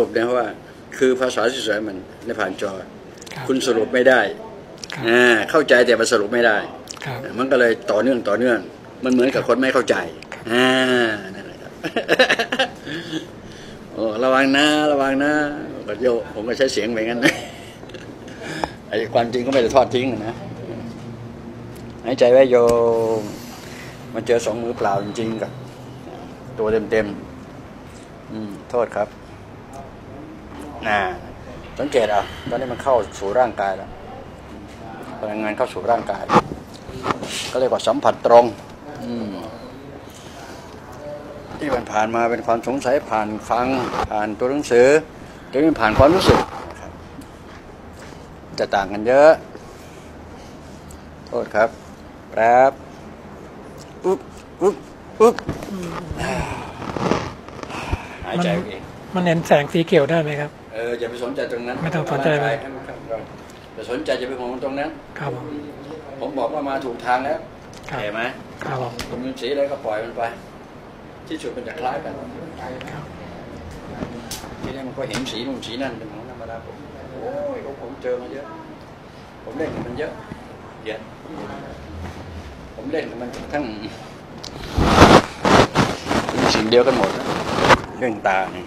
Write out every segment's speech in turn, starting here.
รุปนะว่าคือภาษาสวยๆมันในผ่านจอคุณสรุปไม่ได้เข้าใจแต่มันสรุปไม่ได้มันก็เลยต่อเนื่องมันเหมือนกับคนไม่เข้าใจนั่นแหละครับโอ้ระวังนะก็โยผมก็ใช้เสียงเหมือนกันนะไอ้ความจริงก็ไม่ได้ทอดทิ้งนะหายใจไว้โยมันเจอ2 มือเปล่าจริงๆกับตัวเต็มโทษครับสังเกตตอนนี้มันเข้าสู่ร่างกายแล้วพลังงานเข้าสู่ร่างกายก็เรียกว่าสัมผัสตรงที่มันผ่านมาเป็นความสงสัยผ่านฟังผ่านตัวหนังสือหรือผ่านความรู้สึกจะต่างกันเยอะโทษครับแป๊บอุ๊บหายใจเองมันเห็นแสงสีเขียวได้ไหมครับอย่าไปสนใจตรงนั้นไม่ต้องสนใจไปจะสนใจจะไปห่วงตรงนั้นครับผมบอกว่ามาถูกทางแล้วเห็นไหมครับผมมีสีอะไรก็ปล่อยมันไปที่สุดมันจะคล้ายกันทีนี้มันก็เห็นสีนู่นสีนั่นเป็นของธรรมดาผมเจอมาเยอะผมเล่นกับมันเยอะผมเล่นกับมันทั้งสิ่งเดียวกันหมดเรื่องตาเนี่ย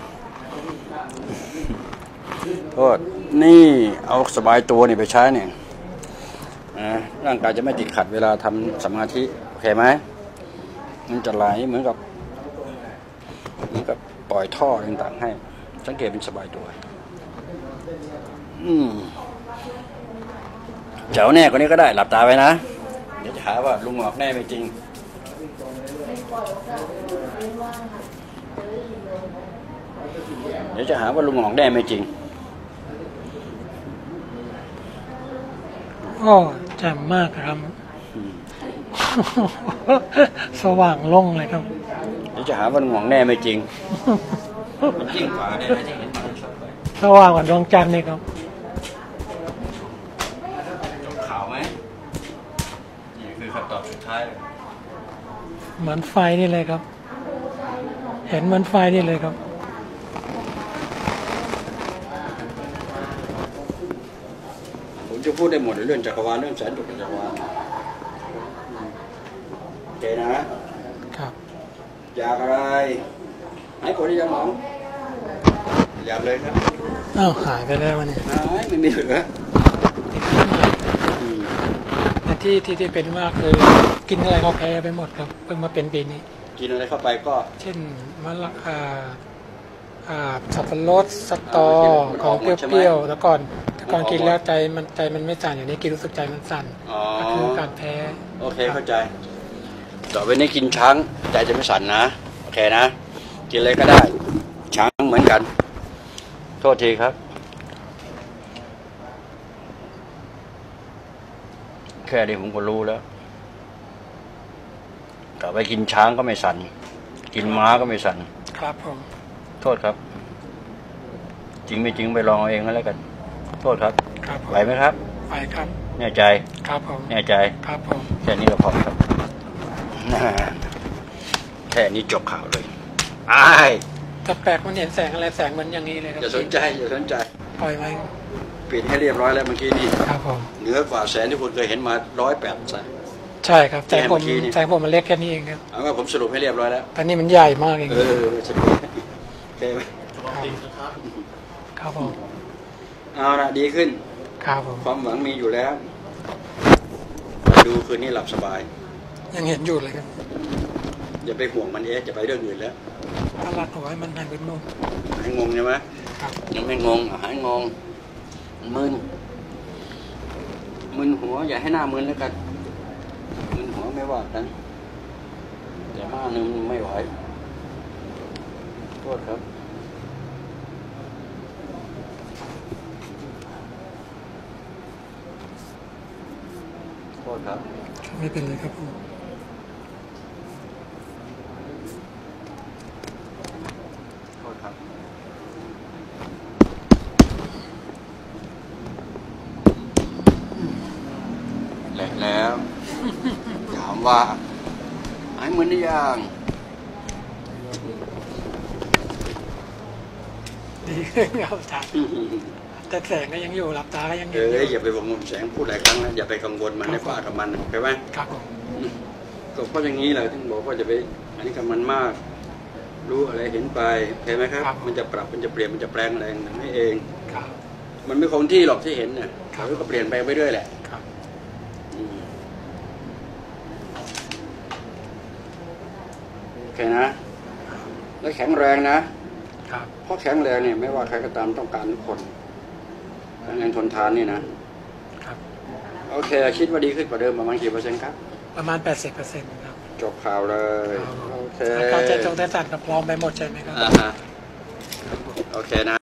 โทษนี่เอาสบายตัวนี่ไปใช้เนี่ยร่างกายจะไม่ติดขัดเวลาทำสมาธิโอเคไหมมันจะไหลเหมือนกับปล่อยท่อต่างๆให้สังเกตเป็นสบายตัวเจ้าแน่กว่านี้ก็ได้หลับตาไว้นะเดี๋ยวจะหาว่าลุงหงอกแน่ไม่จริงเดี๋ยวจะหาว่าลุงหงอกแน่ไม่จริงแจ่มมากครับสว่างโล่งเลยครับเดี๋ยวจะหาว่าลุงหงอกแน่ไม่จริงจริงกว่าเนี่ยที่เห็นสว่างกว่าดวงจันทร์นี่ครับขาวไหมนี่คือคำตอบสุดท้ายเหมือนไฟนี่เลยครับเห็นเหมือนไฟนี่เลยครับผมจะพูดได้หมดเรื่องจักรวาลเรื่องแสนจุดจักรวาลโอเคนะครับอยากอะไรหายปวดที่ยังหมองอยากเลยครับหายไปแล้ววันนี้หายไม่มีเหลือแต่ที่เป็นมากคือกินอะไรก็แพ้ไปหมดครับเพิ่งมาเป็นปีนี้กินอะไรเข้าไปก็เช่นมะละสับปะรดสตอของเปรี้ยวๆแต่ก่อนกินแล้วใจมันไม่สั่นอย่างนี้กินรู้สึกใจมันสั่นก็คือการแพ้โอเคเข้าใจต่อไปนี้กินช้างใจจะไม่สั่นนะโอเคนะกินอะไรก็ได้ช้างเหมือนกันโทษทีครับแค่นี้ผมก็รู้แล้วต่อไปกินช้างก็ไม่สั่นกินม้าก็ไม่สั่นครับผมโทษครับจริงไม่จริงไปลองเอาเองแล้วกันโทษครับไหวไหมครับไหวครับแน่ใจครับผมแน่ใจครับผมแค่นี้ก็พอครับแค่นี้จบข่าวเลยแต่แปลกมันเห็นแสงอะไรแสงมันอย่างนี้เลยครับอย่าสนใจปล่อยไว้ปิดให้เรียบร้อยแล้วเมื่อกี้นี่ครับผมเหนือกว่าแสงที่คุณเคยเห็นมา108แสงใช่ครับแสงผมมันเล็กแค่นี้เองครับเอาว่าผมสรุปให้เรียบร้อยแล้วแต่นี่มันใหญ่มากเองสรุปโอเคไหมครับผมเอาละดีขึ้นครับผมความหวังมีอยู่แล้วดูคืนนี้หลับสบายยังเห็นอยู่เลยครับอย่าไปห่วงมันจะไปเรื่องอื่นแล้วถ้ารักเอาไว้มันหายเป็นงงหายงงใช่ไหมยังไม่งงหายงงมึนหัวอย่าให้หน้ามึนแล้วกันมึนหัวไม่ว่ากันแต่มากนึงไม่ไหวโทษครับโทษครับไม่เป็นไรครับผมโทษครับแล้วถามว่าหายมึนหรือยังดีขึ้นครับอาจารย์แต่แสงก็ยังอยู่หลับตาก็ยังเห็นอยู่อย่าไปวงแสงพูดหลายครั้งนะอย่าไปกังวลมันในป่ากับมันเข้าใจไหมครับผมก็เพราะอย่างนี้แหละถึงบอกว่าจะไปอันนี้กับมันมาก รู้อะไรเห็นไปเข้าใจไหมครับ มันจะปรับมันจะเปลี่ยนมันจะแปลงอะไรต่างๆให้เองครับมันไม่คงที่หรอกที่เห็นเนี่ยมันก็เปลี่ยนไปเรื่อยแหละครับโอเคนะแล้วแข็งแรงนะครับ เพราะแข็งแรงเนี่ยไม่ว่าใครก็ตามต้องการทุกคนแข็งแรงทนทานนี่นะครับโอเคคิดว่าดีขึ้นกว่าเดิมประมาณกี่เปอร์เซ็นต์ครับประมาณ 80%ครับจบข่าวเลยโอเคอาการใจจงใจสั่นกับพร้อมไปหมดใช่ไหมครับโอเคนะ